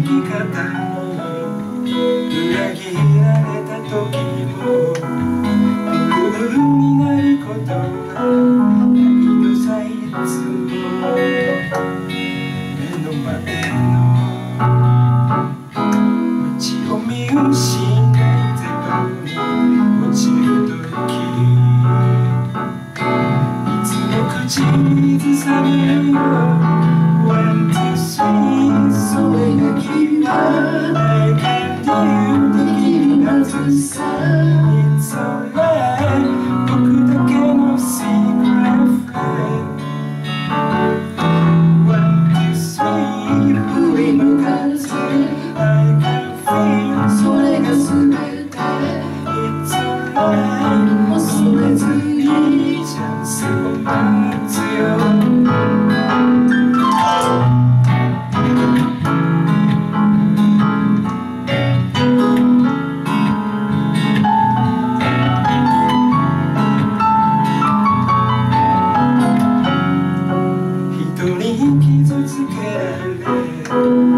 き方に裏切られた時もブルーになることはないのさ。いつも目の前の道を見失いゼロに落ちる時、いつも口ずさめるよ One, two, three それが君はI can't do できるはずさ。 It's alright 僕だけの secret friend One, two, three 振り向かず I can feel それが全て It's alright 恐れずにチャンスを待つよ。傷つけられ泣きたく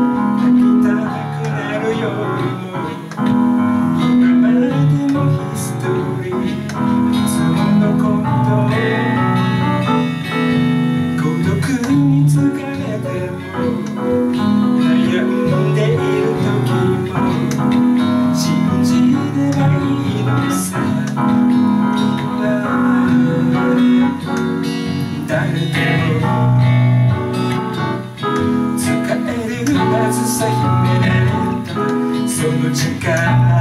なるよりも今までのヒストリーいつものこと孤独に疲れても悩んでいる時も信じればいいのさ。誰でもまずさ秘められたその力